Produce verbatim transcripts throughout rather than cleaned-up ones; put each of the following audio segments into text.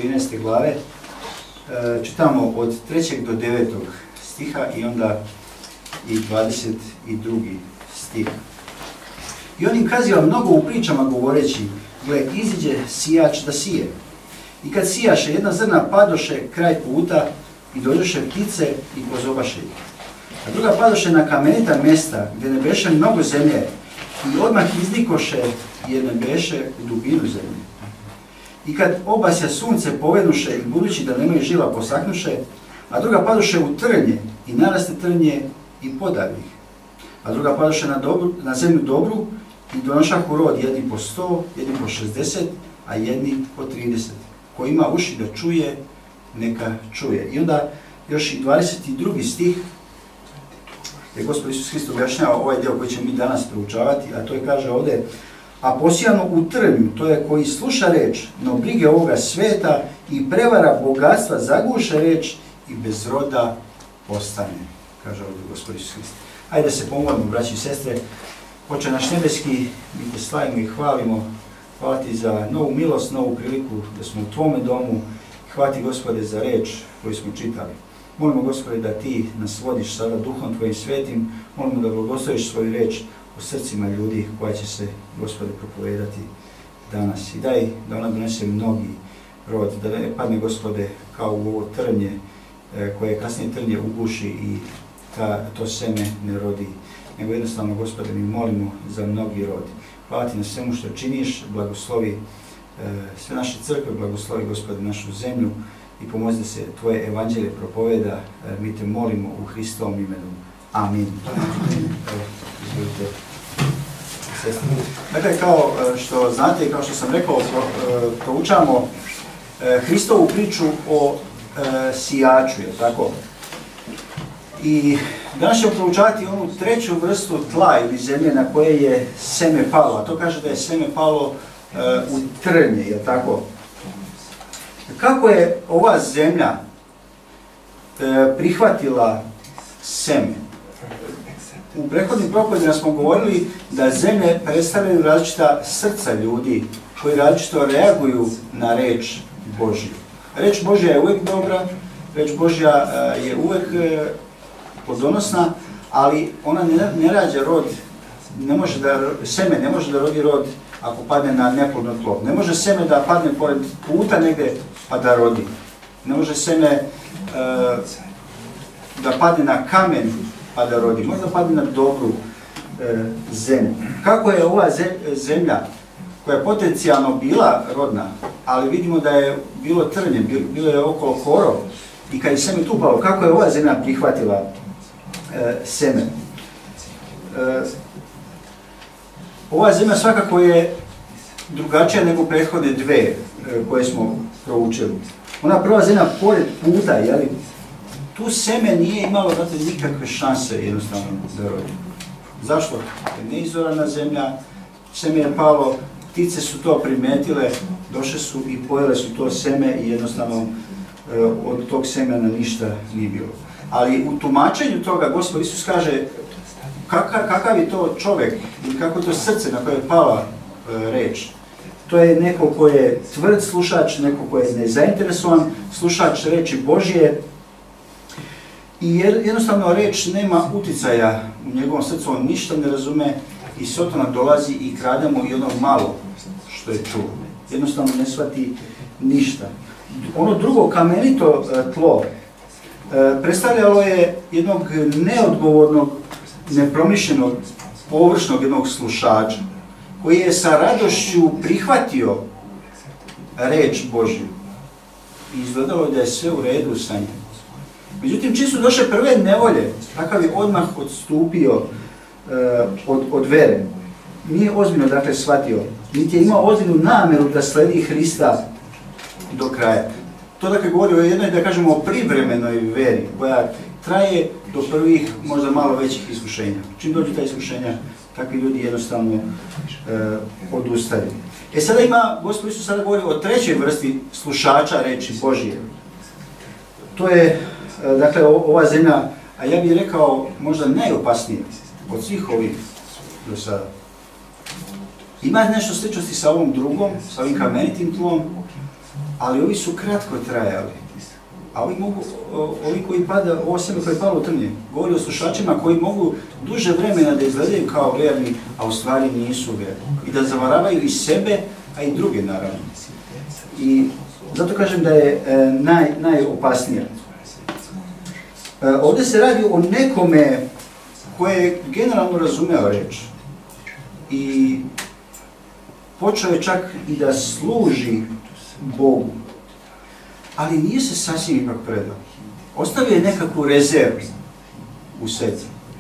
trinaeste glave, čitamo od trećeg do devetog stiha i onda i dvadeset drugi stih. I on im kaziva mnogo u pričama govoreći, gle, iziđe sijač da sije. I kad sijaše, jedna zrna padoše kraj puta i dođoše ptice i pozobaše ih. A druga padoše na kamenita mjesta gdje ne beše mnogo zemlje i odmah iznikoše jer ne beše u dubinu zemlje. I kad obasja sunce povednuše i budući da nemaju žila posaknuše, a druga padoše u trnje i naraste trnje i podavi ih. A druga padoše na, dobru, na zemlju dobru i donošahu rod jedni po sto, jedni po šezdeset, a jedni po trideset. Ko ima uši da čuje, neka čuje. I onda još i dvadeset drugi stih, gdje Gospod Isus Hrist objašnjava ovaj dio koji ćemo mi danas proučavati, a to je, kaže ovdje, a posijano u trnju, to je koji sluša reč, no brige ovoga sveta i prevara bogatstva zaguše reč i bez roda ostane, kaže ovdje Gospod Isus Hrist. Hajde da se pomolimo, braći i sestre. Oče naš nebeski, mi te slavimo i hvalimo. Hvala ti za novu milost, novu priliku da smo u tvome domu. Hvala ti, Gospode, za reč koju smo čitali. Molimo, Gospode, da ti nas vodiš sada Duhom tvojim svetim. Molimo da blagosloviš svoju reč u srcima ljudi koja će se, Gospode, propovedati danas. I daj da ona donese mnogi rod, da ne padne, Gospode, kao u ovo trnje koje kasnije trnje uguši i ta, to seme ne rodi. Nego jednostavno, Gospode, mi molimo za mnogi rod. Hvala ti na svemu što činiš, blagoslovi e, sve naše crkve, blagoslovi, Gospode, našu zemlju i pomozi da se tvoje evanđelje propoveda. E, mi te molimo u Hristovom imenu. Amin. Evo, izvolite. Dakle, kao što znate i kao što sam rekao, pro, proučamo e, Hristovu priču o e, sijaču, je tako? I danas ćemo proučavati onu treću vrstu tla ili zemlje na koje je seme palo. A to kaže da je seme palo uh, u trnje, je tako? Kako je ova zemlja uh, prihvatila seme? U prethodnim propovedima smo govorili da zemlje predstavljaju različita srca ljudi koji različito reaguju na reč Božju. Reč Božja je uvijek dobra, reč Božja uh, je uvijek uh, plodonosna, ali ona ne, ne rađa rod, ne može da, seme ne može da rodi rod ako padne na neplodno tlo. Ne može seme da padne pored puta negdje pa da rodi. Ne može seme uh, da padne na kamen pa da rodi. Možda padne na dobru uh, zemlju. Kako je ova zemlja koja je potencijalno bila rodna, ali vidimo da je bilo trnje, bilo je okolo korov i kad je seme tu palo, kako je ova zemlja prihvatila E, seme. E, ova zemlja svakako je drugačija nego prethodne dve e, koje smo proučili. Ona prva zemlja pored puta, jeli, tu seme nije imalo, znate, nikakve šanse jednostavno da rodi. Zašto? Neizorana zemlja, seme je palo, ptice su to primetile, došle su i pojele su to seme i jednostavno e, od tog semena ništa nije bilo. Ali u tumačenju toga Gospod Isus kaže kakav, kakav je to čovjek ili kako je to srce na koje je pala e, reč. To je neko ko je tvrd slušač, neko ko je nezainteresovan slušač reči Božje i jednostavno reč nema uticaja u njegovom srcu, on ništa ne razume i Sotona dolazi i krade mu i ono malo što je čuo. Jednostavno ne shvati ništa. Ono drugo kamenito e, tlo E, predstavljalo je jednog neodgovornog, nepromišljenog, površnog jednog slušača, koji je sa radošću prihvatio reč Božju. I izgledalo je da je sve u redu sa njim. Međutim, čim su došle prve nevolje, takav je odmah odstupio e, od, od vere. Nije ozbiljno, dakle, shvatio, niti je imao ozbiljnu namjeru da sledi Hrista do kraja. To dakle govori o jednoj, da kažemo, privremenoj veri, koja traje do prvih, možda malo većih iskušenja. Čim dođu ta iskušenja, takvi ljudi jednostavno e, odustaju. E sada ima, Gospod Isus sada govori o trećoj vrsti slušača reči Božije. To je, e, dakle, ova zemlja, a ja bih rekao, možda najopasnija od svih ovih do sada. Ima nešto sličnosti sa ovom drugom, sa ovim kamenitim tlom, ali ovi su kratko trajali. A ovi, mogu, ovi koji pada, ovo sebe koji je palo u trnje, govori o slušačima koji mogu duže vremena da izgledaju kao verni, a u stvari nisu verni. I da zavaravaju i sebe, a i druge naravno. I zato kažem da je e, naj, najopasnije. E, ovdje se radi o nekome koje je generalno razumeo reč. I počeo je čak i da služi Bogu. Ali nije se sasvim ipak predao. Ostavio je nekakvu rezervu u sebi.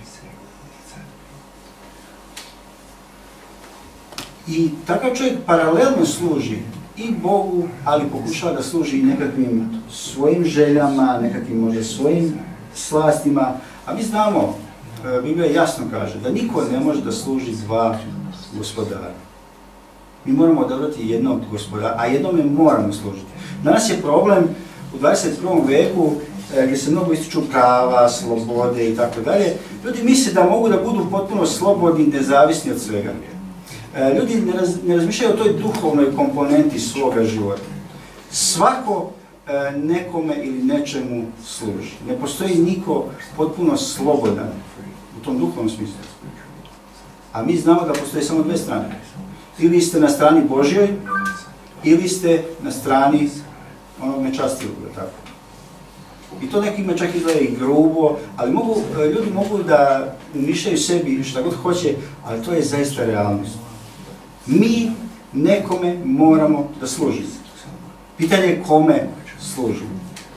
I takav čovjek paralelno služi i Bogu, ali pokušava da služi i nekakvim svojim željama, nekakvim možda svojim slastima. A mi znamo, Biblija jasno kaže, da niko ne može da služi dva gospodara. Mi moramo odabrati jednog gospodara, a jednome moramo služiti. Danas je problem u dvadeset prvom veku gdje se mnogo ističu prava, slobode i tako dalje. Ljudi misle da mogu da budu potpuno slobodni i nezavisni od svega. Ljudi ne, raz, ne razmišljaju o toj duhovnoj komponenti svoga života. Svako e, nekome ili nečemu služi. Ne postoji niko potpuno slobodan u tom duhovnom smislu. A mi znamo da postoje samo dve strane. Ili ste na strani Božjoj, ili ste na strani onog nečastivog, tako. I to nekima čak izgleda i grubo, ali mogu, ljudi mogu da umišljaju sebi šta god hoće, ali to je zaista realnost. Mi nekome moramo da služimo. Pitanje je kome služimo.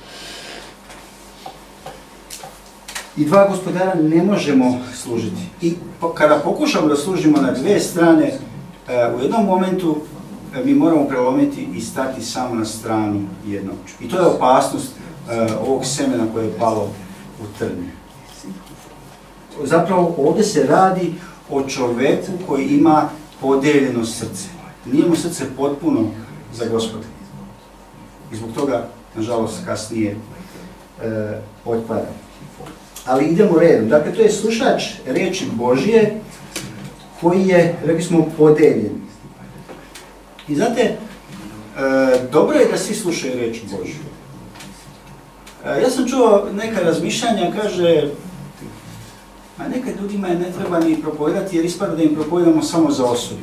I dva gospodara ne možemo služiti. I kada pokušamo da služimo na dve strane, u jednom momentu mi moramo prelomiti i stati samo na stranu jednog. I to je opasnost ovog semena koje je palo u trnje. Zapravo ovdje se radi o čoveku koji ima podeljeno srce. Nije mu srce potpuno za Gospoda. I zbog toga, nažalost, kasnije e, otpada. Ali idemo redom. Dakle, to je slušač reči Božje koji je, rekli smo, podeljen. I znate, e, dobro je da svi slušaju reč Božju. E, ja sam čuo neka razmišljanja, kaže, a nekad ljudima ne treba ni propovedati jer ispada da im propovedamo samo za osudu.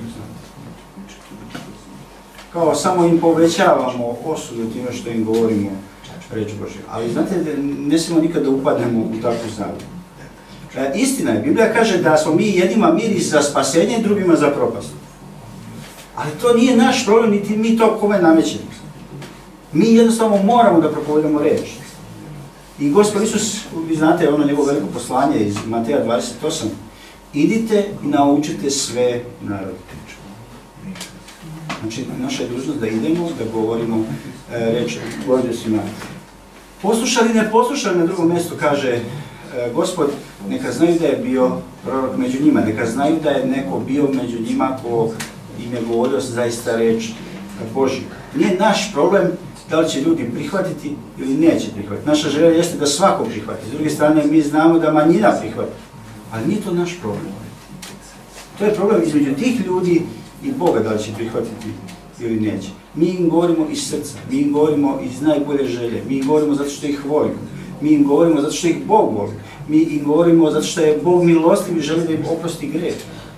Kao samo im povećavamo osudu time što im govorimo reč Božja. Ali znate, ne smijemo nikada da upadnemo u takvu zabludu. E, istina je, Biblija kaže da smo mi jednima miris za spasenje, drugima za propast. Ali to nije naš problem, niti mi to kome namećemo. Mi jednostavno moramo da propovedamo reč. I Gospod Isus, vi znate ono njegovo veliko poslanje iz Mateja dvadeset osam, idite i naučite sve narode. Znači, naša je dužnost da idemo, da govorimo e, reč Božje svima. Poslušali, ne poslušali, na drugom mjestu kaže e, Gospod, neka znaju da je bio prorok među njima, neka znaju da je neko bio među njima ko im je govorio zaista reč Božja. Nije naš problem da li će ljudi prihvatiti ili neće prihvatiti. Naša želja jeste da svako prihvati. S druge strane, mi znamo da manjina prihvati. Ali nije to naš problem. To je problem između tih ljudi i Boga da li će prihvatiti ili neće. Mi im govorimo iz srca, mi im govorimo iz najbolje želje, mi im govorimo zato što ih volimo, mi im govorimo zato što ih Bog voli, mi im govorimo zato što je Bog milostiv i želi da im oprosti grijeh.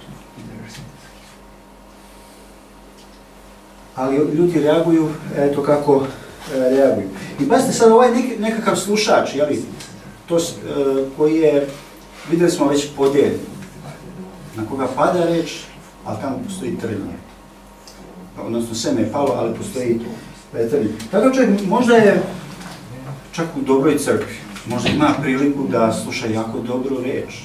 Ali ljudi reaguju, eto kako e, reaguju. I pazite sad ovaj nek, nekakav slušač, jeli, to, e, koji je, vidjeli smo već podeljen, na koga pada reč, ali tamo postoji trnje. Odnosno seme je palo, ali postoji trnje. Takav čovjek možda je čak u dobroj crkvi, možda ima priliku da sluša jako dobru reč.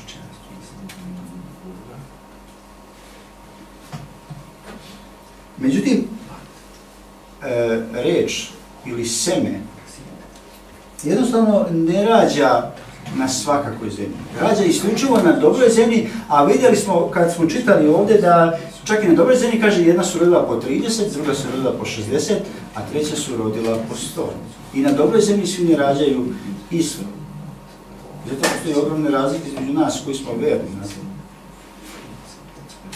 Međutim, e, reč ili seme jednostavno ne rađa na svakakoj zemlji. Rađa isključivo na dobroj zemlji, a vidjeli smo kad smo čitali ovdje da čak i na dobroj zemlji kaže jedna su rodila po trideset, druga su rodila po šezdeset, a treća su rodila po sto. I na dobroj zemlji svi ne rađaju isto. Zato postoji ogromne razlike između nas koji smo verni.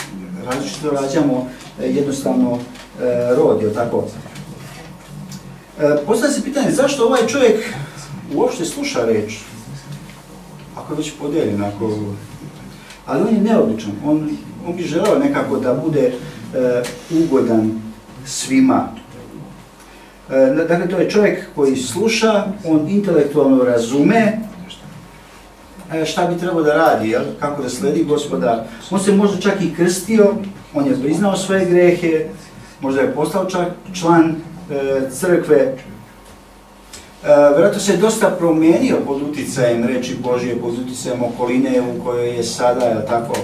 Različito rađamo jednostavno rod, je tako? E, postavlja se pitanje zašto ovaj čovjek uopšte sluša reč, ako je već podeljen, ako... ali on je neobičan, on, on bi želeo nekako da bude e, ugodan svima. E, dakle, to je čovjek koji sluša, on intelektualno razume e, šta bi trebao da radi, jel? Kako da sledi Gospoda. On se možda čak i krstio, on je priznao svoje grehe, možda je postao čak član e, crkve. E, vjerojatno se je dosta promijenio pod uticajem reči Božje, pod uticajem okoline u kojoj je sada, jel tako?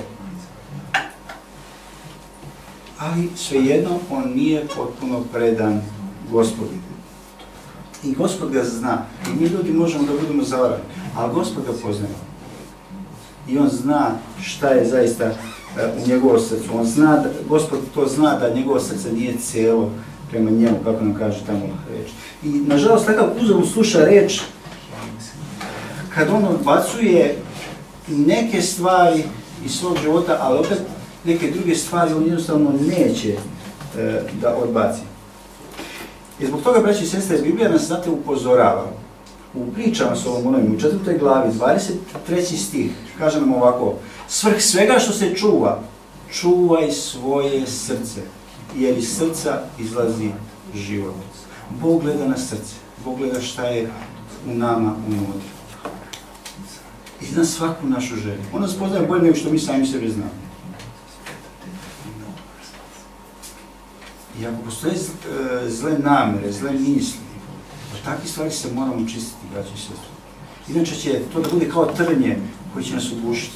Ali svejedno on nije potpuno predan Gospodu. I Gospod ga zna. I mi ljudi možemo da budemo zavarani, ali Gospod ga poznaje. I on zna šta je zaista uh, u njegovom srcu. On zna, da, Gospod to zna da njegovo srce nije cijelo prema njemu, kako nam kaže tamo reč. I nažalost takav uzor sluša reč kad on odbacuje neke stvari iz svog života, ali opet neke druge stvari on jednostavno neće e, da odbaci. I zbog toga, braći i sestre, Biblija nas, znate, upozorava. U pričama Solomonovim, u četvrtoj glavi, dvadeset treći stih, kaže nam ovako: svrh svega što se čuva, čuvaj svoje srce, jer iz srca izlazi život. Bog gleda na srce, Bog gleda šta je u nama unutra. I zna svaku našu želju. On nas poznaje bolje nego što mi sami sebe znamo. I ako postoje zle namere, zle misli, od takvih stvari se moramo čistiti, braći i sestre. Inače će to da bude kao trnje koji će nas ugušiti.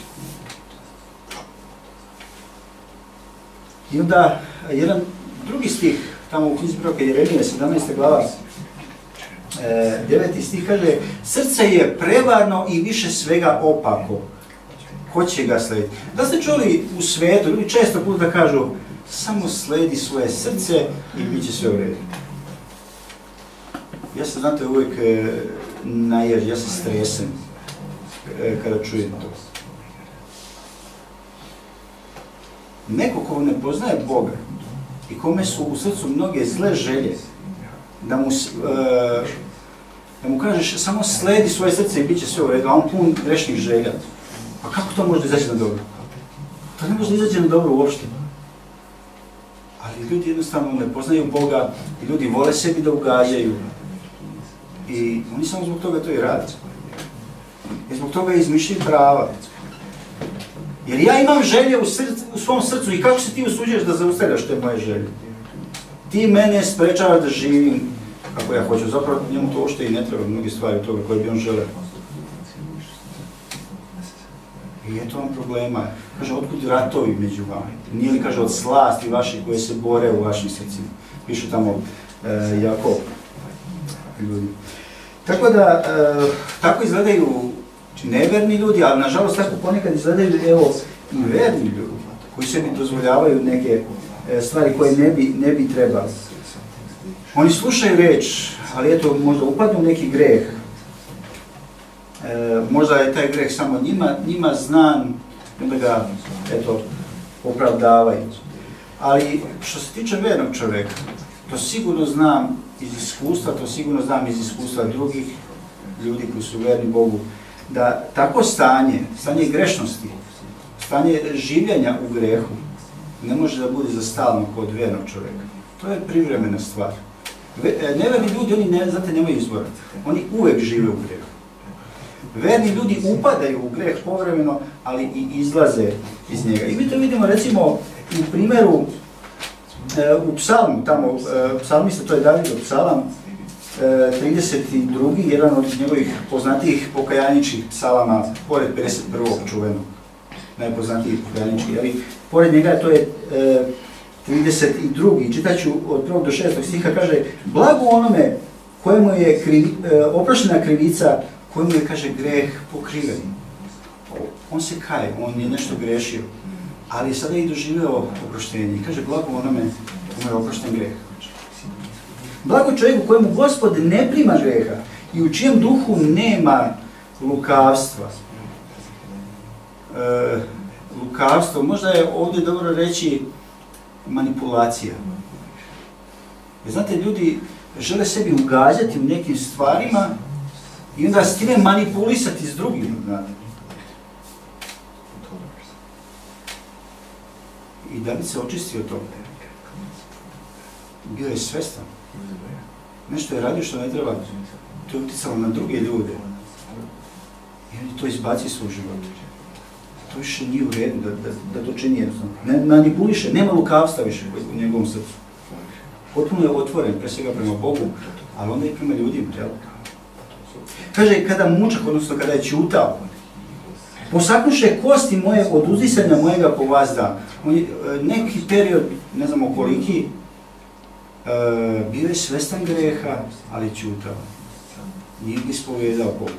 I onda jedan drugi stih, tamo u knjizi proroka Jeremije, sedamnaesta glava, deveti stih kaže: srce je prevarno i više svega opako. Ko će ga slediti? Da ste čuli u svetu, ljudi često puta kažu: samo sledi svoje srce i bit će sve u redu. Ja se, znate, uvijek e, naježim, ja se stresem e, kada čujem to. Neko ko ne poznaje Boga i kome su u srcu mnoge zle želje, da mu, e, da mu kažeš samo sledi svoje srce i bit će sve u redu, a on pun grešnih želja. Pa kako to može da izaći na dobro? To ne može da izaći na dobro uopšte. Ali ljudi jednostavno ne poznaju Boga i ljudi vole sebi da ugađaju. I oni samo zbog toga to i rade. I zbog toga izmišljaju prava. Jer ja imam želje u, srcu, u svom srcu i kako se ti usuđuješ da zaustavljaš te moje želje? Ti mene sprečavaš da živim kako ja hoću. Zapravo njemu to uopšte i ne treba mnoge stvari od toga koje bi on želeo. I eto vam problema. Kaže, otkud ratovi među vama? Nije li, kaže, od slasti vaših koje se bore u vašim srcima? Pišu tamo e, Jakov ljudi. Tako da, e, tako izgledaju neverni ljudi, ali nažalost tako ponekad izgledaju, evo, i verni ljudi, koji sebi dozvoljavaju neke e, stvari koje ne bi, ne bi trebali. Oni slušaju reč, ali eto, možda upadnu u neki greh. E, možda je taj greh samo njima, njima znan, onda ga, eto, opravdavaju. Ali što se tiče vernog čovjeka, to sigurno znam iz iskustva, to sigurno znam iz iskustva drugih ljudi koji su verni Bogu, da tako stanje, stanje grešnosti, stanje življenja u grehu, ne može da bude za stalno kod vernog čovjeka. To je privremena stvar. Neverni ljudi, oni ne, znate, nemaju izbora. Oni uvek žive u grehu. Verni ljudi upadaju u greh povremeno, ali i izlaze iz njega. I mi to vidimo, recimo, u primjeru, e, u psalmu, tamo, e, psalmista, to je Davidov psalam, e, trideset drugi, jedan od njegovih poznatijih pokajaničkih psalama, pored pedeset prvog čuvenog, najpoznatijih pokajaničkih, ali pored njega to je e, trideset drugi, čitaću od prvog do šestog stiha, kaže: blago onome kojemu je krivi, e, oproštena krivica, kojemu je, kaže, greh pokriven. On se kaje, on je nešto grešio, ali je sada i doživeo oproštenje. I kaže, blago onome kojemu je oprošten greh. Blago čovjeku kojemu Gospod ne prima greha i u čijem duhu nema lukavstva. E, lukavstvo, možda je ovdje dobro reći manipulacija. Jer znate, ljudi žele sebi ugađati u nekim stvarima i onda s time manipulisati s drugim, znate. I da bi se očistio od toga. Bio je svestan. Nešto je radio što ne treba. To je utjecalo na druge ljude. I on je to izbacio svoj život. To više nije u redu da, da, da to čini jednostavno. Ne manipuliše, nema lukavstva više u njegovom srcu. Potpuno je otvoren, pre svega prema Bogu, ali onda i prema ljudima. Jel? Kaže, kada mučak, odnosno kada je ćutao, posaknuše kosti moje od uzdisanja mojega povazda. On je neki period, ne znamo koliki, bio je svestan greha, ali ćutao. Nije ga ispovedao Bogu.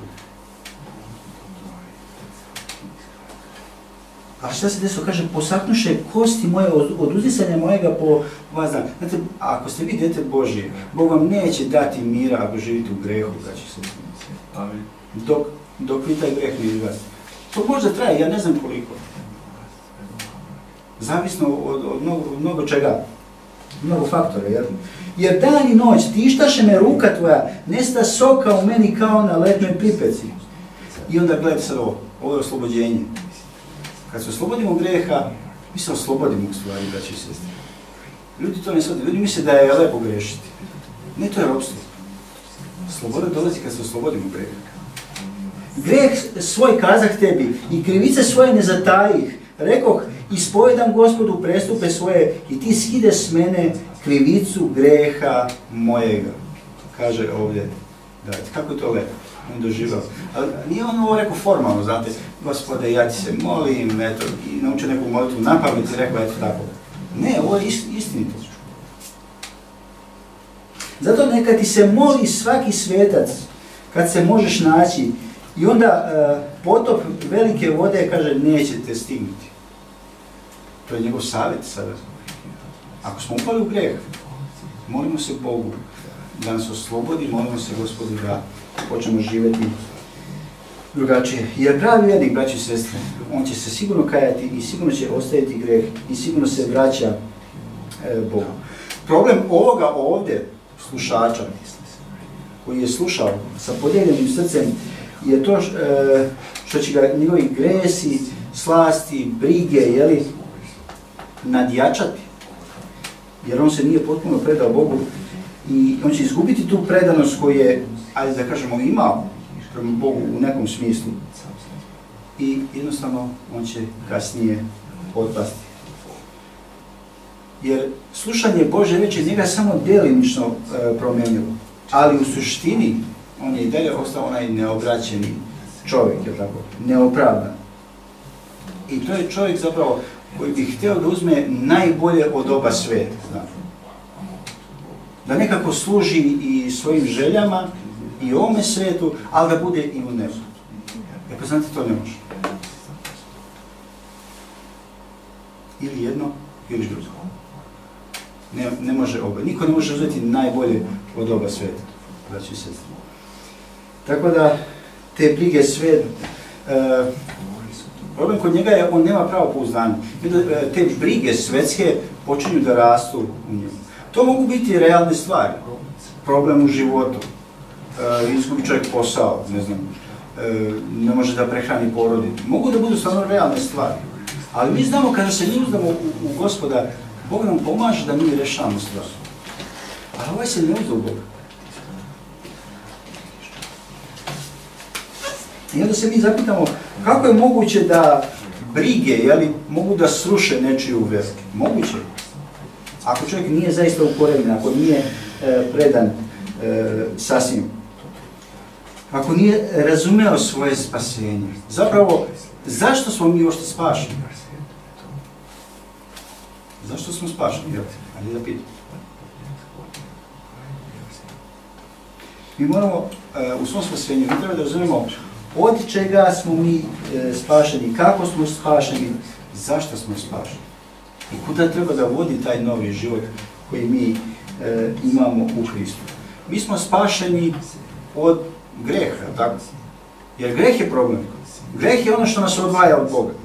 A šta se desilo? Kaže, posaknuše kosti moje od, od uzdisanja mojega povazda. Znate, ako ste vi dete Božje, Bog vam neće dati mira ako živite u grehu, znači se. Dok, dok vi taj greh ne izglasite. To možda traje, ja ne znam koliko. Zavisno od, od, mnogo, od mnogo čega. Mnogo faktora, jer, jer dan i noć tištaše me ruka tvoja, nesta soka u meni kao na lednoj pripeci. I onda gledajte sad ovo, ovo je oslobođenje. Kad se oslobodimo greha, mi se oslobodimo u stvari, braći i sestri. Ljudi to ne shvataju, ljudi misle da je lepo grešiti. Ne, to je ropstvo. Sloboda dolazi kad se oslobodimo greha. Greh svoj kazah tebi i krivice svoje ne zatajih. Rekoh, ispovedam Gospodu prestupe svoje i ti skide s mene krivicu greha mojega. Kaže ovdje, da, kako je to lepo, on doživao. Ali nije on ovo rekao formalno, znate, Gospode, ja ti se molim, eto, i naučio neku molitvu na pamet i rekao, eto tako. Ne, ovo je istinito. Zato neka ti se moli svaki svetac, kad se možeš naći, i onda uh, potop velike vode, kaže, neće te stignuti. To je njegov savjet sada. Ako smo upali u greh, molimo se Bogu da nas oslobodi, molimo se Gospodu da počnemo živjeti drugačije. Jer pravi vjernik, braći i sestre, on će se sigurno kajati i sigurno će ostaviti greh i sigurno se vraća e, Bogu. Problem ovoga ovdje, slušača, koji je slušao sa podijeljenim srcem, je to što će ga njegovi gresi, slasti, brige, jeli, nadjačati. Jer on se nije potpuno predao Bogu i on će izgubiti tu predanost koju je, ajde da kažemo, imao prema Bogu u nekom smislu. I jednostavno on će kasnije otpasti. Jer slušanje Božje riječi njega samo djelimično e, promijenilo, ali u suštini on je i dalje ostao onaj neobraćeni čovjek, je tako, neopravdan. I to je čovjek zapravo koji bi htio da uzme najbolje od oba svijeta, znači. Da nekako služi i svojim željama i ovome svijetu, ali da bude i u nebu. E pa znate, to ne može. Ili jedno, ili drugo. Ne, ne može oba. Niko ne može uzeti najbolje od oba svijeta, braći i sestri. Tako da, te brige sve, e, problem kod njega je, on nema pravo pouzdanje. Te brige svetske počinju da rastu u njemu. To mogu biti realne stvari. Problem u životu, e, izgubi čovjek posao, ne znam, e, ne može da prehrani porodicu. Mogu da budu stvarno realne stvari. Ali mi znamo, kada se mi uzdamo u, u Gospoda, Bog nam pomaže da mi rešavamo stvari. Ali ovaj se ne uzda u Boga. I onda se mi zapitamo kako je moguće da brige, jeli, mogu da sruše nečiju veru. Moguće. Ako čovjek nije zaista ukorenjen, ako nije e, predan e, sasvim. Ako nije razumeo svoje spasenje. Zapravo, zašto smo mi uopšte spašeni? Zašto smo spašeni? Ajde da pitam. Mi moramo e, u svom spasenju, mi treba da razumemo od čega smo mi e, spašeni, kako smo spašeni, zašto smo spašeni i kuda treba da vodi taj novi život koji mi e, imamo u Hristu. Mi smo spašeni od greha, tako? Jer greh je problem. Greh je ono što nas odvaja od Boga.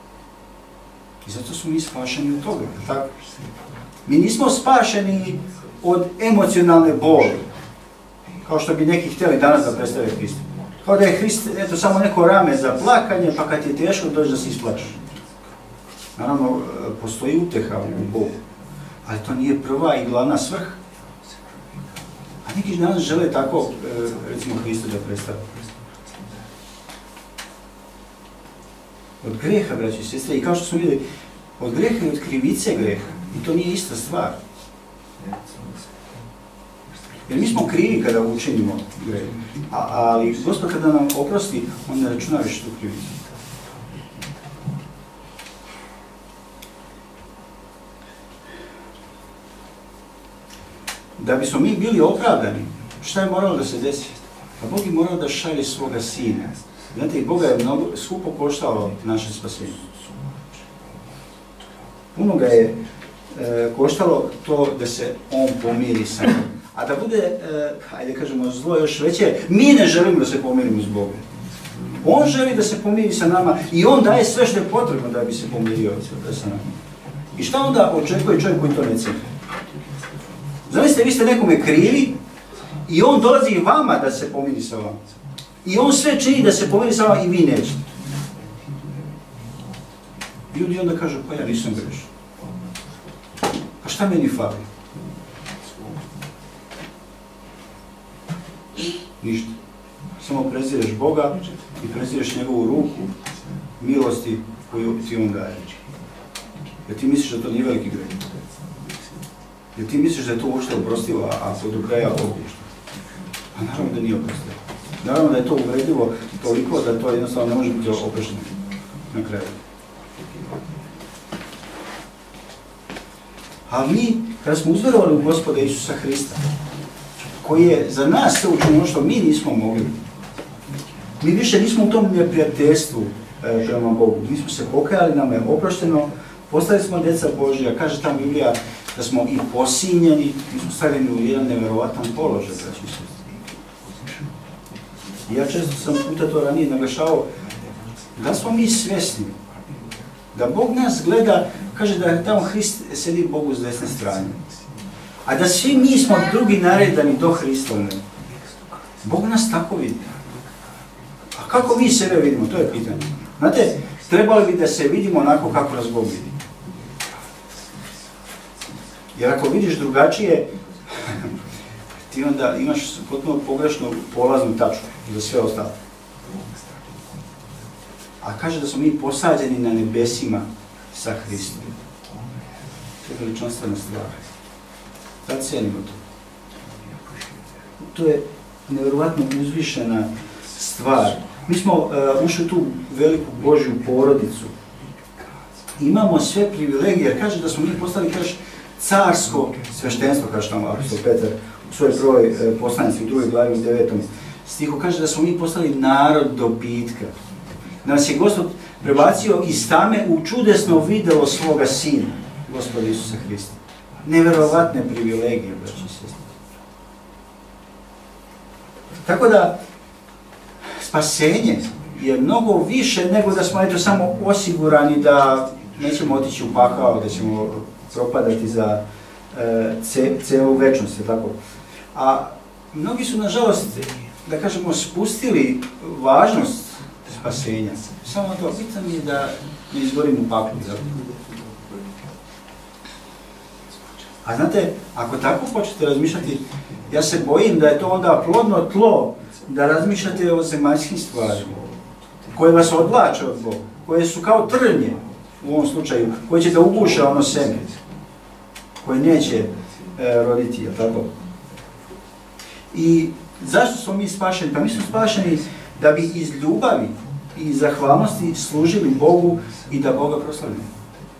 I zato smo mi spašeni od toga, tako? Mi nismo spašeni od emocionalne boli. Kao što bi neki htjeli danas da predstave Hrista. Kao da je Hrist, eto, samo neko rame za plakanje, pa kad ti je teško dođe da se isplačeš. Naravno, postoji uteha u Bogu, ali to nije prva i glavna svrha. A neki danas žele tako, recimo, Hrista da predstave. Od greha, braći i sestre, i kao što smo vidjeli, od greha i od krivice greha. I to nije ista stvar. Jer mi smo krivi kada učinimo greh. A, ali Gospod kada nam oprosti, on ne računa više tu krivicu. Da bismo mi bili opravdani, šta je moralo da se desi? Pa Bog je morao da šalje svoga sina. Znate, i Boga je mnogo skupo koštalo naše spasenje. Puno ga je e, koštalo to da se on pomiri sa njim. A da bude, e, hajde kažemo, zlo još veće, mi ne želimo da se pomirimo s Bogom. On želi da se pomiri sa nama i on daje sve što je potrebno da bi se pomirio sa nama. I šta onda očekuje čovjek koji to ne cijeli? Zamislite, vi ste nekome krivi i on dolazi vama da se pomiri sa vama. I on sve čini da se pomiri sa vama i vi nećete. Ljudi onda kažu, pa ja nisam grešan. A šta meni fali? Ništa. Samo prezireš Boga i prezireš njegovu ruku milosti koju ti on daje. Jer ti misliš da to nije veliki greh. Jer ti misliš da je to uopšte oprostivo, a ako do kraja opušta. A naravno da nije oprostivo. Naravno da je to uvredljivo toliko da to jednostavno ne može biti oprošteno na kraju. A mi, kada smo uzverovali u Gospoda Isusa Hrista, koji je za nas sve učinio ono što mi nismo mogli, mi više nismo u tom neprijateljstvu e, prema Bogu. Mi smo se pokajali, nama je oprošteno, postali smo djeca Božja, kaže tam Biblija da smo i posinjeni, mi smo stavljeni u jedan nevjerovatan položaj. Ja često sam puta to ranije naglašavao, da smo mi svjesni, da Bog nas gleda, kaže da tamo Hrist sedi Bogu s desne strane. A da svi mi smo drugi naredani do Hristovne. Bog nas tako vidi. A kako mi sebe vidimo, to je pitanje. Znate, trebali bi da se vidimo onako kako nas Bog vidi. Jer ako vidiš drugačije, ti onda imaš potpuno pogrešnu polaznu tačku za sve ostalo. A kaže da smo mi posađeni na nebesima sa Hristom. To je veličanstvena stvar. Sad cijenimo to. To je nevjerovatno uzvišena stvar. Mi smo uh, ušli tu veliku Božju porodicu. Imamo sve privilegije, jer kaže da smo mi postali, kaže, carsko sveštenstvo, kaže tamo apostol Petar u svojoj prvoj uh, poslanici u drugoj glavi u devetom stihu, kaže da smo mi postali narod dobitka. Da nas je Gospod prebacio iz tame u čudesno videlo svoga Sina, Gospoda Isusa Hrista. Neverovatne privilegije, braći i sestri. Tako da, spasenje je mnogo više nego da smo eto samo osigurani da nećemo otići u pakao, da ćemo propadati za e, ce, celu večnost, tako. A mnogi su, nažalost, da kažemo, spustili važnost spasenja. Samo to, pitam je da ne izgorim u paklu, tako. A znate, ako tako počnete razmišljati, ja se bojim da je to onda plodno tlo da razmišljate o zemaljskim stvarima, koje vas odvlače od Boga, koje su kao trnje u ovom slučaju, koje će da uguše ono seme, koje neće e, roditi, je tako? I zašto smo mi spašeni? Pa mi smo spašeni da bi iz ljubavi i zahvalnosti služili Bogu i da Boga proslavimo.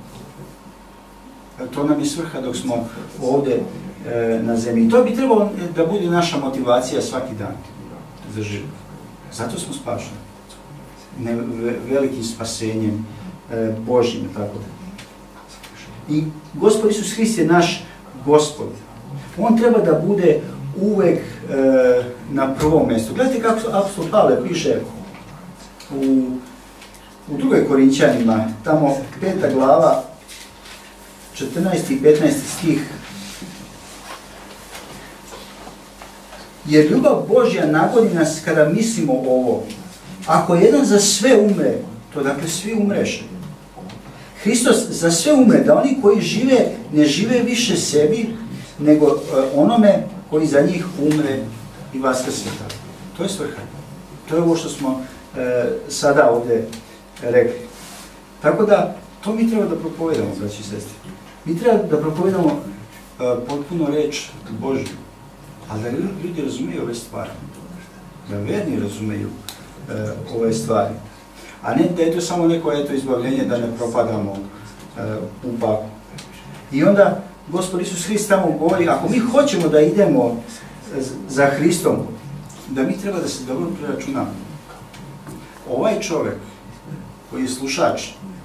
To nam je svrha dok smo ovdje e, na zemlji. I to bi trebalo da bude naša motivacija svaki dan za život. Zato smo spašeni. Ne, velikim spasenjem e, Božjim, tako da. I Gospod Isus Hrist je naš Gospod. On treba da bude uvek e, na prvom mjestu. Gledajte kako apostol Pavle piše u, u drugoj Korinćanima, tamo peta glava, četrnaesti i petnaesti stih. Jer ljubav Božja nagoni nas kada mislimo ovo. Ako jedan za sve umre, to dakle svi umreše. Hristos za sve umre, da oni koji žive, ne žive više sebi, nego uh, onome koji za njih umre i vaskrse. To je svrha. To je ovo što smo uh, sada ovdje rekli. Tako da, to mi treba da propovedamo, braći i sestri. Mi treba da propovedamo uh, potpuno reč Božju, ali da ljudi razumiju ove stvari. Da verni razumiju uh, ove stvari. A ne da je to samo neko eto izbavljenje da ne propadamo uh, u paklu. I onda Gospod Isus Hrist tamo govori, ako mi hoćemo da idemo za Hristom, da mi treba da se dobro preračunamo. Ovaj čovjek koji je slušač,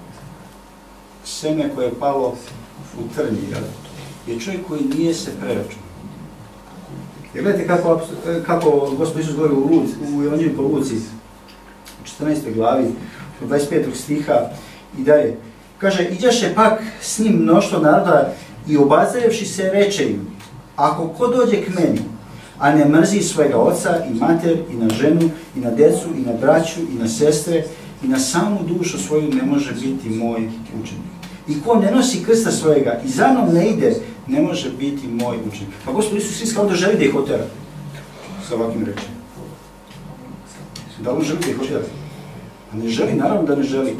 seme koje je palo u trnji, je čovjek koji nije se preračunao. Jer gledajte kako, kako Gospod Isus govori u, Luci, u Evanđelju po Luci, u četrnaestoj glavi, u dvadeset petog stiha i dalje. Kaže, iđaše pak s njim mnoštvo naroda i obazarevši se reče im, ako ko dođe k meni, a ne mrzi svojega oca i mater i na ženu i na decu i na braću i na sestre i na samu dušu svoju ne može biti moj učenik. I ko ne nosi krsta svojega i za mnom ne ide, ne može biti moj učenik. Pa Gospod Isus Hrist kao da želi da ih otera sa ovakvim rečima. Da li on želi da ih otera? A ne želi, naravno da ne želi.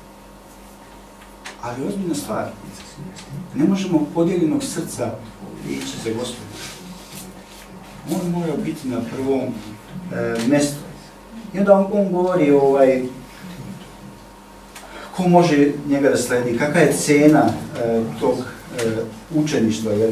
Ali ozbiljna stvar. Ne možemo podijeljenog srca ići za Gospoda. On mora biti na prvom e, mjestu. I onda on, on govori ovaj, ko može njega da sledi, kakva je cena e, tog e, učeništva. Jel?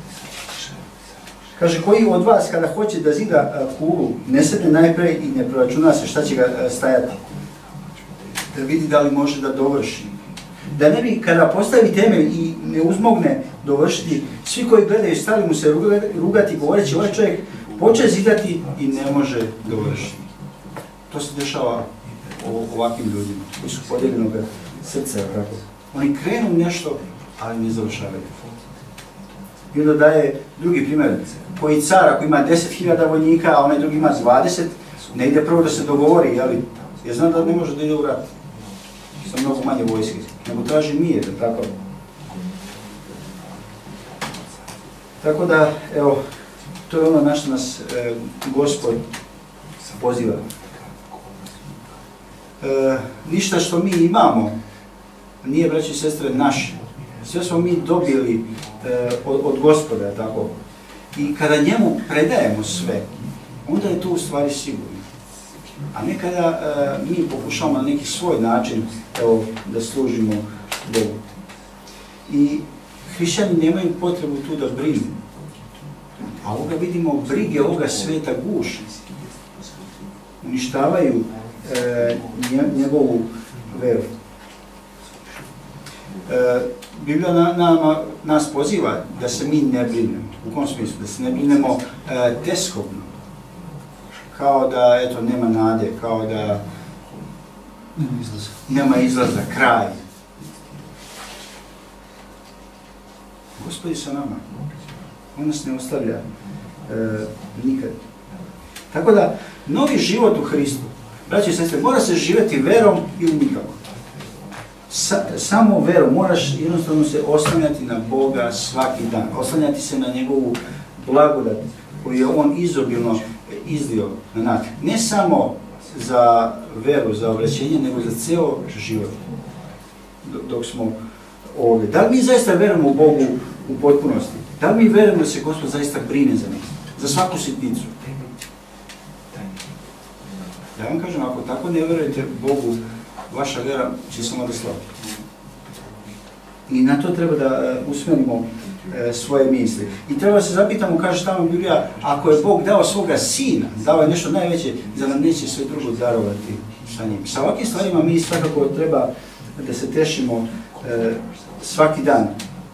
Kaže, koji od vas kada hoće da zida a, kulu, ne sedne najprej i ne proračuna se šta će ga a, stajati. Da vidi da li može da dovrši. Da ne bi, kada postavi temelj i ne uzmogne dovršiti, svi koji gledaju stali mu se rugati, govoreći, ovaj čovjek poče zidati i ne može dovršiti. To se dešava ovakvim ljudima, koji su podijeljenog srca. Tako. Oni krenu nešto, ali ne završavaju. I onda daje drugi primjer, koji car, ako ima deset hiljada vojnika, a onaj drugi ima dvadeset, ne ide prvo da se dogovori, jeli? Jer znam da ne može da ide u rat sa mnogo manje vojske, nego traži mir, tako. Tako da, evo, to je ono na što nas e, Gospod poziva. E, ništa što mi imamo nije, braći i sestre, naše. Sve smo mi dobili e, od, od Gospoda, tako. I kada njemu predajemo sve, onda je to u stvari sigurno. A ne kada e, mi pokušamo na neki svoj način evo, da služimo Bogu. I hrišćani nemaju potrebu tu da brinu. A ovoga vidimo, brige ovoga sveta guše. Uništavaju e, njegovu veru. E, Biblija na, nama, nas poziva da se mi ne brinemo. U kom smislu? Da se ne brinemo e, teskobno. Kao da, eto, nema nade, kao da nema izlaza, kraj. Gospod je sa nama. On nas ne ostavlja e, nikad. Tako da, novi život u Hristu, braći i sestre, mora se živjeti verom ili nikako. Sa, samo verom, moraš jednostavno se oslanjati na Boga svaki dan, oslanjati se na njegovu blagodat koju je on izobilno izlio na nas. Ne samo za veru, za obraćenje, nego za ceo život dok smo ovdje. Da li mi zaista verujemo u Bogu u potpunosti? Da li mi verujemo da se Gospod zaista brine za nas? Za svaku sitnicu? Ja vam kažem, ako tako ne verujete Bogu, vaša vera će samo da slabi. I na to treba da usmerimo e, svoje misli. I treba se zapitamo, kaže tamo Biblija, ako je Bog dao svoga sina, dao je nešto najveće, da nam neće sve drugo darovati sa njim. Sa ovakvim stvarima mi svakako treba da se tešimo e, svaki dan.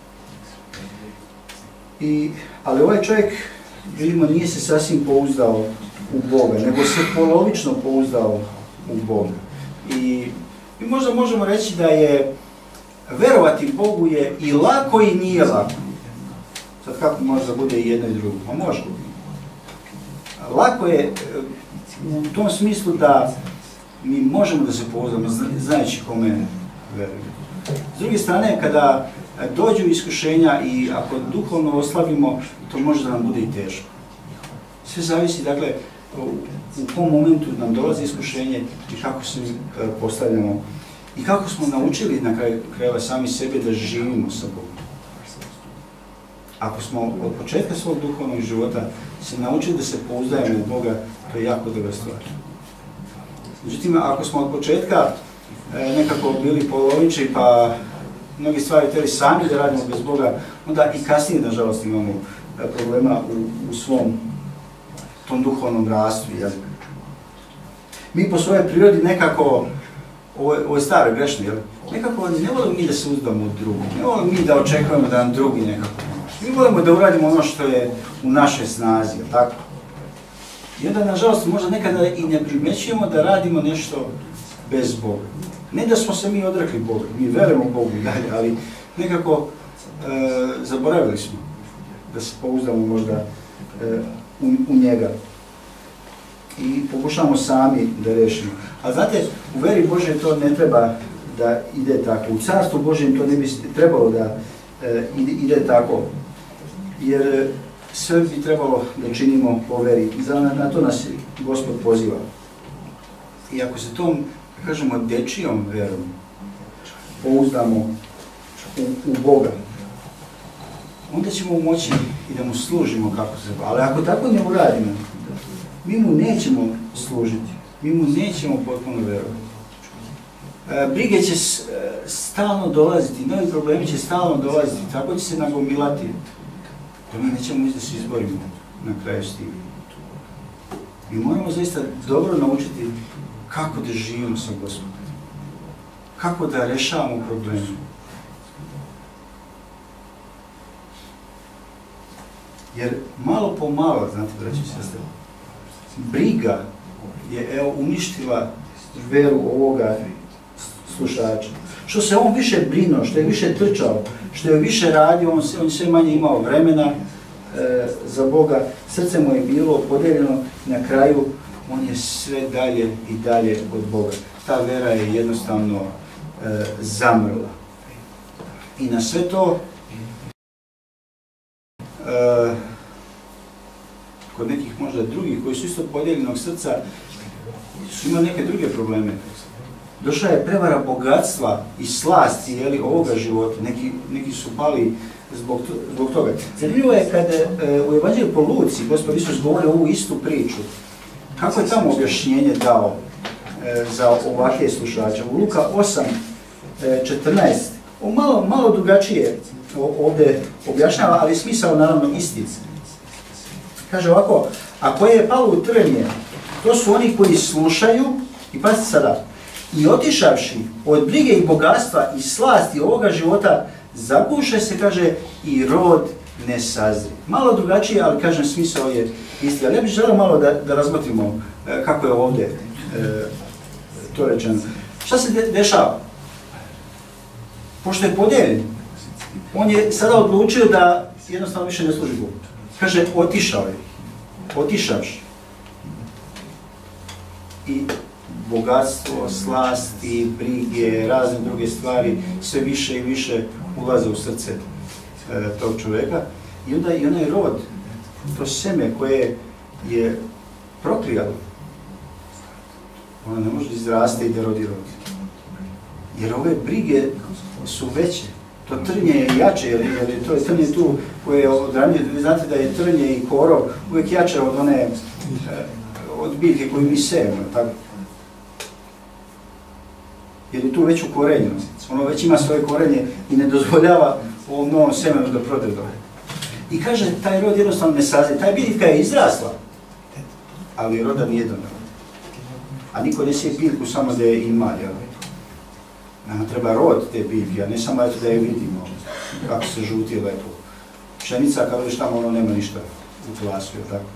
I, ali ovaj čovjek, vidimo, nije se sasvim pouzdao u Boga, nego se polovično pouzdao u Boga. I mi možda možemo reći da je verovati Bogu je i lako i nije lako. Sad kako može da bude i jedno i drugo? A može. lako je u tom smislu da mi možemo da se pouzdamo, znajući kome verujemo. S druge strane, kada dođu iskušenja i ako duhovno oslabimo, to može da nam bude i teško. Sve zavisi, dakle, u kom momentu nam dolazi iskušenje i kako se postavljamo i kako smo naučili na kraju krajeva sami sebe da živimo sa Bogom. Ako smo od početka svog duhovnog života se naučili da se pouzdajemo u Boga, to je jako dobra stvar. Međutim, ako smo od početka nekako bili polovični, pa mnogi stvari htjeli sami da radimo bez Boga, onda i kasnije, nažalost, imamo problema u, u svom tom duhovnom rastu. Jel? Mi po svojoj prirodi nekako, ovo je, ovo je staro, grešno, jel? Nekako ne volimo mi da se uzdamo u drugu, ne volimo mi da očekujemo da nam drugi nekako pomoći. Mi volimo da uradimo ono što je u našoj snazi, jel tako? I onda, nažalost, možda nekada i ne primjećujemo da radimo nešto bez Boga. Ne da smo se mi odrekli Boga, mi verujemo Bogu i dalje, ali nekako e, zaboravili smo da se pouzdamo možda e, u, u njega. I pokušamo sami da rešimo. A znate, u veri Božje to ne treba da ide tako. U Carstvu Božjem to ne bi trebalo da e, ide, ide tako. Jer sve bi trebalo da činimo po veri. Za, na to nas Gospod poziva. I ako se tom, kažemo, dečijom verom pouzdamo u, u Boga, onda ćemo moći i da mu služimo kako se treba. Ali ako tako ne uradimo, mi mu nećemo služiti, mi mu nećemo potpuno verovati. E, brige će stalno dolaziti, novi problemi će stalno dolaziti, tako će se nagomilati, da mi nećemo moći da se izborimo na kraju s tim. Mi moramo zaista dobro naučiti kako da živimo sa Gospodom, kako da rešavamo probleme. Jer malo po malo, znate, braći i sestre, briga je, evo, uništila veru ovoga slušača. Što se on više brinuo, što je više trčao, što je više radio, on, on sve manje imao vremena e, za Boga, srce mu je bilo podeljeno, na kraju on je sve dalje i dalje od Boga. Ta vera je jednostavno e, zamrla. I na sve to, e, kod nekih možda drugih koji su isto podijeljenog srca, su imali neke druge probleme. Došla je prevara bogatstva i slasti, jeli, ovoga života. Neki, neki su pali zbog, to, zbog toga. Zanimljivo je kada e, u Evanđelju po Luci Gospod Isus govori ovu istu priču. Kako je tamo objašnjenje dao e, za ovakve slušače? U Luka osam četrnaest. On malo, malo drugačije ovdje objašnjava, ali smisao naravno isti. Kaže ovako, a koje je palo u trnje, to su oni koji slušaju, i pazite sada, i otišavši od brige i bogatstva i slasti ovoga života, zaguše se, kaže, i rod ne sazri. Malo drugačije, ali kažem, smisao je isti. Ali ja bih želeo malo da, da razmotrimo e, kako je ovdje e, to rečeno. Šta se de dešava? Pošto je podijeljen, on je sada odlučio da jednostavno više ne služi Bogu. Kaže, otišao je, otišavši. I bogatstvo, slasti, brige, razne druge stvari, sve više i više ulaze u srce e, tog čovjeka. I onda i onaj rod, to seme koje je proklijalo, ono ne može izrasti i da rodi rod. Jer ove brige su veće. To trnje je jače, jer, jer to je trnje tu koje je odranije. Vi znate da je trnje i korov uvijek jače od one, od biljke koju mi sejemo, tako? Jer je tu već ukorenjeno. Ono već ima svoje korenje i ne dozvoljava ovom novom semenu da prode dole. I kaže, taj rod jednostavno ne sazri. Taj biljka je izrasla, ali roda nije donala. A niko ne sije biljku samo da je ima, jel? Nama treba rod te biljke, a ne samo da je vidimo kako se žuti lepo. Pšenica, kad vidiš tamo, ono nema ništa u klasu, jel tako?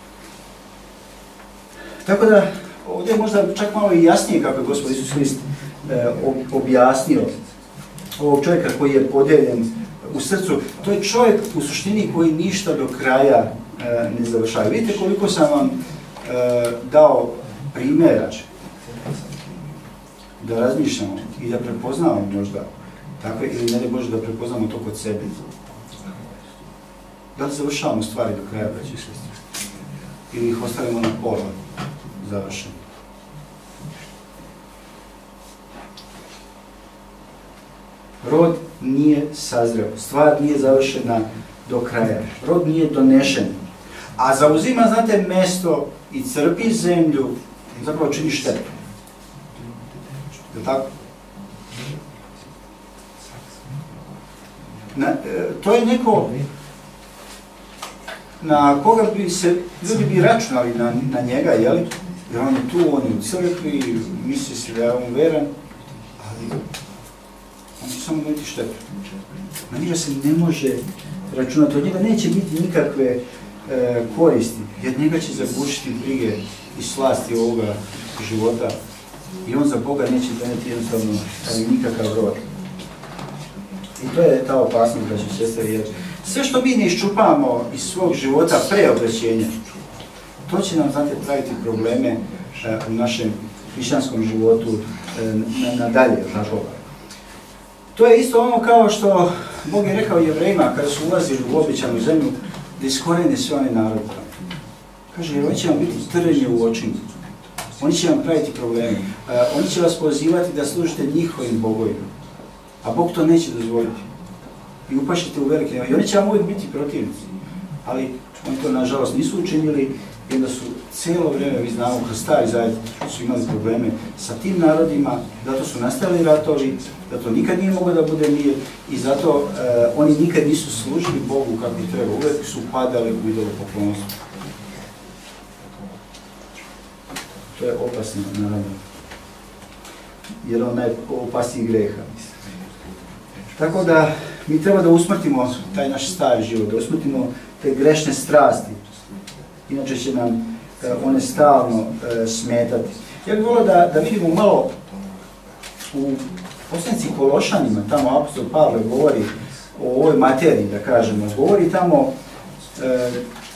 Tako da, ovdje je možda čak malo i jasnije kako je Gospod Isus Hrist e, objasnio ovog čovjeka koji je podeljen u srcu. To je čovjek u suštini koji ništa do kraja e, ne završavaju. Vidite koliko sam vam e, dao primjera da razmišljamo i da prepoznamo možda takve, ili ne da Bože da prepoznamo to kod sebe. Da li završavamo stvari do kraja, braći i sestre? Ili ih ostavimo na pola završeno? Rod nije sazreo, stvar nije završena do kraja, rod nije donešen, a zauzima, znate, mesto i crpi zemlju, zapravo čini štetu. Je li tako? Na, e, to je neko na koga bi se, ljudi bi računali na, na njega, jeli? Jer on je tu, on je u crkvi, misli se da je on veran, ali on će samo donijeti štetu. Na njega se ne može računati, od njega neće biti nikakve e, koristi, jer njega će zagušiti brige i slasti ovoga života i on za Boga neće donijeti jednostavno nikakav rod. I to je ta opasnost, braći i sestre, jer sve što mi ne iščupamo iz svog života pre obrećenja, to će nam, znate, praviti probleme e, u našem hrišćanskom životu e, na, na dalje, tako. To je isto ono kao što Bog je rekao Jevrejima kada su ulazili u obećanu zemlju, da iskorene sve one narode. Kaže, jer oni će vam biti trnje u očima. Oni će vam praviti probleme. E, oni će vas pozivati da služite njihovim bogovima. A Bog to neće dozvoliti. I upašite u velike nema. I oni će vam uvijek biti protivnici. Ali oni to, nažalost, nisu učinili, i onda su cijelo vrijeme, vi znamo, kroz stari zavjet su imali probleme sa tim narodima, zato su nastali ratovi, zato nikad nije moglo da bude mir i zato uh, oni nikad nisu služili Bogu kako treba. Uvijek su padali u idolopoklonstvo. To je opasno, naravno. Jer on je opasniji greha. Tako da mi treba da usmrtimo taj naš stari život, da usmrtimo te grešne strasti. Inače će nam e, one stalno e, smetati. Ja bih volio da, da vidimo malo u poslanici Kološanima, tamo apostol Pavle govori o ovoj materiji, da kažemo. Govori tamo e,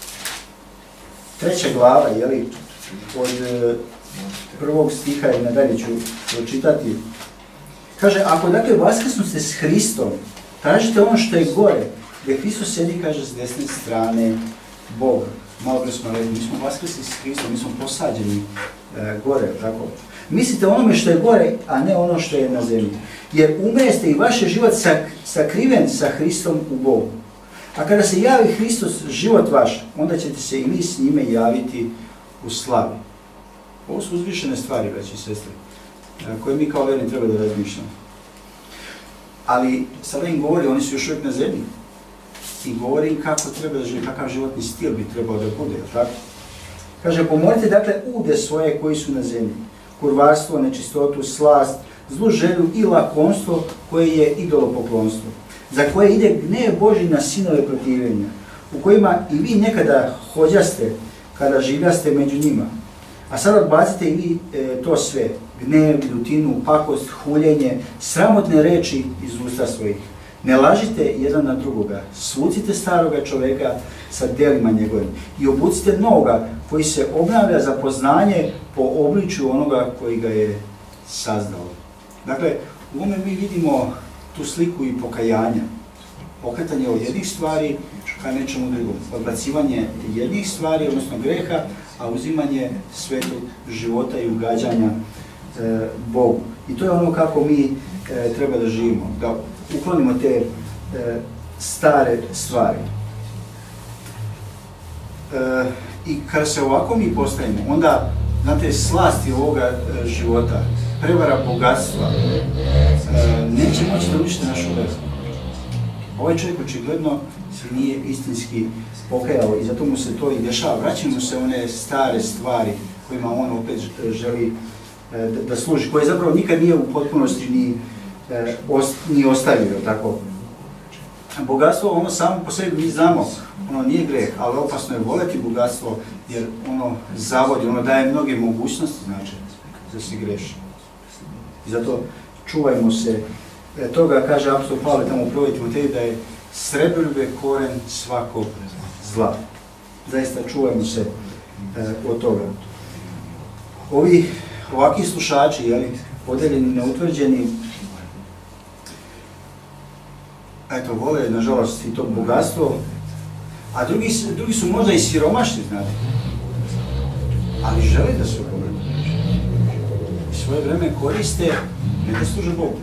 treća glava, jeli, od e, prvog stiha i nadalje ću pročitati. Kaže, ako dakle vaskrsnuste s Hristom, tražite ono što je gore, gdje Hristos sedi, kaže, s desne strane Boga. Malo pre smo rekli, mi smo vaskrsli s Hristom, mi smo posađeni e, gore, tako. Mislite onome što je gore, a ne ono što je na zemlji. Jer umreste i vaš je život sak, sakriven sa Hristom u Bogu. A kada se javi Hristos, život vaš, onda ćete se i vi s njime javiti u slavi. Ovo su uzvišene stvari, braći i sestre, koje mi kao vjerni treba da razmišljamo. Ali sada im govori, oni su još uvijek na zemlji. I govori im kako treba da živi, kakav životni stil bi trebao da bude, tako? Kaže, pomorite dakle ude svoje koji su na zemlji. Kurvarstvo, nečistotu, slast, zlu želju i lakonstvo koje je idolopoklonstvo. Za koje ide gnev Božji na sinove protivljenja. U kojima i vi nekada hođaste kada življaste među njima. A sad odbacite i vi e, to sve, gnev, ljutinu, pakost, huljenje, sramotne reči iz usta svojih. Ne lažite jedan na drugoga, svucite staroga čoveka sa djelima njegovim i obucite novoga koji se obnavlja za poznanje po obličju onoga koji ga je sazdao. Dakle, u ovome mi vidimo tu sliku i pokajanja. Okretanje od jednih stvari ka nečemu drugom. Odbacivanje jednih stvari, odnosno greha, a uzimanje svetog života i ugađanja e, Bogu. I to je ono kako mi e, treba da živimo, da uklonimo te e, stare stvari. E, I kada se ovako mi postavimo, onda, znate, slasti ovoga e, života, prevara bogatstva, e, neće moći da unište našu veru. Ovaj čovjek očigledno se nije istinski pokajao i zato mu se to i dešava. Vraća mu se one stare stvari kojima on opet želi e, da, da služi, koje zapravo nikad nije u potpunosti ni, e, ost, ni ostavio, tako. Bogatstvo, ono samo po sebi mi znamo, ono nije greh, ali opasno je voleti bogatstvo jer ono zavodi, ono daje mnoge mogućnosti, znači, da se greši. I zato čuvajmo se e, toga, kaže apostol Pavle tamo u prvoj Timoteju, da je srebrljive koren svakog zla. zaista čuvajmo se e, od toga. Ovi ovakvi slušači, jeli, podeljeni, neutvrđeni, eto, vole, nažalost, i to bogatstvo, a drugi, drugi su možda i siromašni, znate, ali žele da se obogate. I svoje vreme koriste, ne da služe Bogu,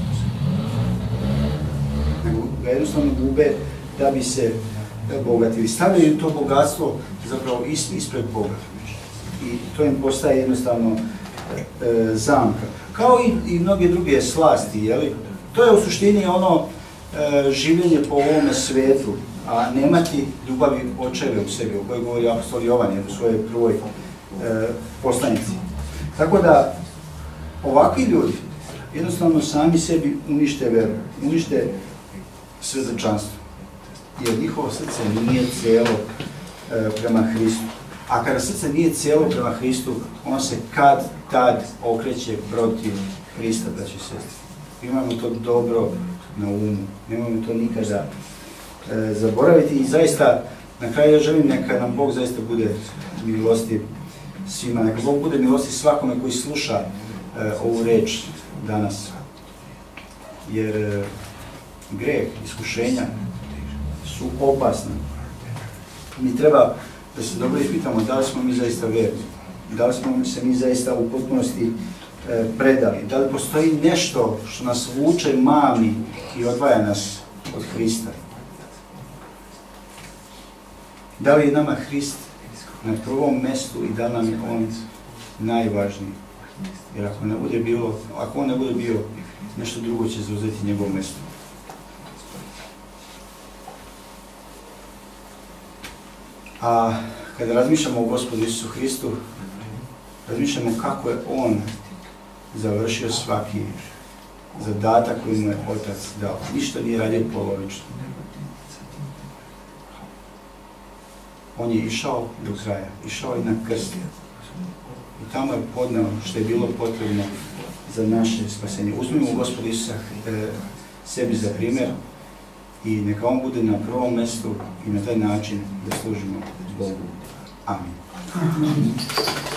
nego ga jednostavno gube da bi se bogatili. Stavljaju to bogatstvo zapravo is, ispred Boga. I to im postaje jednostavno e, zamka. Kao i, i mnoge druge slasti, jeli? To je u suštini ono e, življenje po ovome svijetu, a nemati ljubavi očeve u sebi, o kojoj govori apostol Jovan u svojoj prvoj e, poslanici. Tako da, ovakvi ljudi jednostavno sami sebi unište veru, unište svedočanstvo, jer njihovo srce nije cijelo e, prema Hristu. A kada srce nije cijelo prema Hristu, on se kad tad okreće protiv Hrista, braći i sestri. Imamo to dobro na umu, nemojmo to nikada e, zaboraviti i zaista, na kraju ja želim neka nam Bog zaista bude milostiv svima, neka Bog bude milostiv svakome koji sluša e, ovu reč danas. Jer e, greh, iskušenja su opasni. Mi treba da se dobro ispitamo da li smo mi zaista verni, da li smo se mi zaista u potpunosti e, predali, da li postoji nešto što nas vuče, mami i odvaja nas od Hrista. Da li je nama Hrist na prvom mjestu i da nam je on najvažniji. Jer ako ne bude bilo, ako on ne bude bio, nešto drugo će zauzeti njegovo mjesto. A kada razmišljamo o Gospodu Isusu Hristu, razmišljamo kako je on završio svaki zadatak koji mu je Otac dao. Ništa nije radio polovično. On je išao do kraja, išao je na krst. I tamo je podneo što je bilo potrebno za naše spasenje. Uzmimo Gospoda Isusa e, sebi za primjer i neka on bude na prvom mjestu i na taj način da služimo Bogu. Amin. Amin.